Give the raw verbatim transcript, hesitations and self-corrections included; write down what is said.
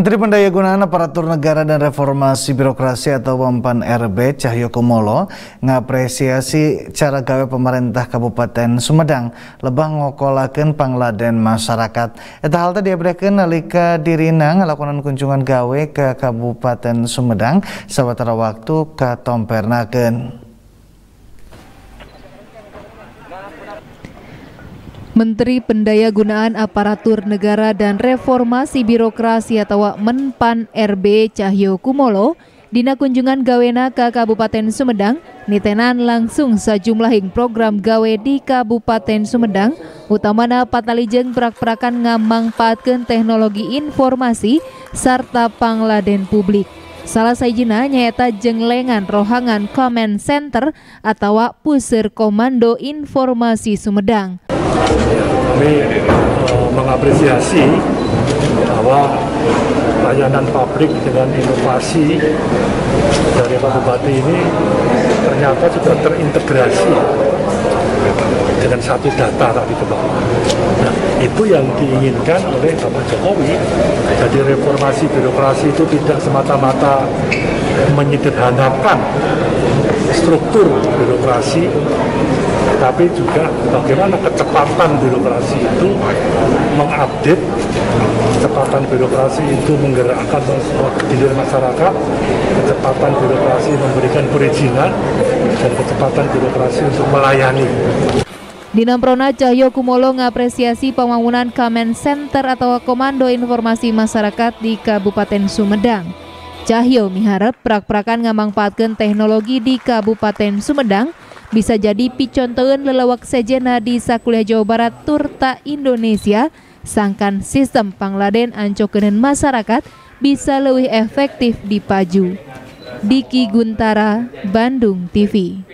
Menteri Pendayagunaan Aparatur Negara dan Reformasi Birokrasi atau Wampan R B Cahyokumolo ngapresiasi cara gawe pemerintah Kabupaten Sumedang lebah ngokolakeun pangladen masyarakat. Eta hal tadi diabrekeun nalika dirina ngalakonan kunjungan gawe ke Kabupaten Sumedang sawatara waktu katompernakeun. Menteri Pendayagunaan Aparatur Negara dan Reformasi Birokrasi atau Menpan R B Cahyokumolo dina kunjungan gawena ke Kabupaten Sumedang nitenan langsung sajumlahing program gawe di Kabupaten Sumedang utamana patalijeng perak-perakan ngamangpaatkeun teknologi informasi sarta pangladen publik. Salah sajina nyaeta jenglengan rohangan Command Center atau Puseur Komando Informasi Sumedang. Kami uh, mengapresiasi bahwa layanan publik dengan inovasi dari Pak Bupati ini ternyata sudah terintegrasi dengan satu data tadi ke bawah. Nah, itu yang diinginkan oleh Bapak Jokowi. Jadi reformasi birokrasi itu tidak semata-mata menyederhanakan struktur birokrasi, tapi juga bagaimana kecepatan birokrasi itu mengupdate, kecepatan birokrasi itu menggerakkan diri masyarakat, kecepatan birokrasi memberikan perizinan, dan kecepatan birokrasi untuk melayani. Dinamprona Cahyokumolo ngapresiasi pembangunan Command Center atau Komando Informasi Masyarakat di Kabupaten Sumedang. Cahyo miharep perak-perakan ngamangpaatkeun teknologi di Kabupaten Sumedang bisa jadi piconteun lelewak sejena di sakuliah Jawa Barat turta Indonesia sangkan sistem pangladen ancokeuneun masyarakat bisa lebih efektif dipaju. Diki Guntara, Bandung T V.